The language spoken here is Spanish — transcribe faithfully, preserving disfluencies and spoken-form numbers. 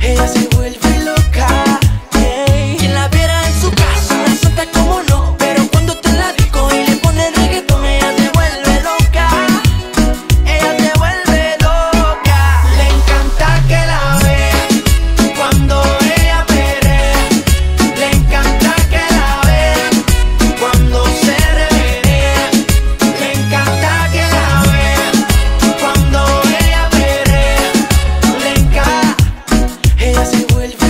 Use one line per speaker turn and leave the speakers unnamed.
ella se vuelve loca. Yeah. Quien la viera en su casa, una santa como no, pero cuando te la disco y le pone reggaetón, ella se vuelve loca. Ella se vuelve loca. Le encanta que la vean cuando ella perrea. Le encanta que la vean cuando se remenea. Le encanta que la vean cuando ella perrea. Le encanta, ella se vuelve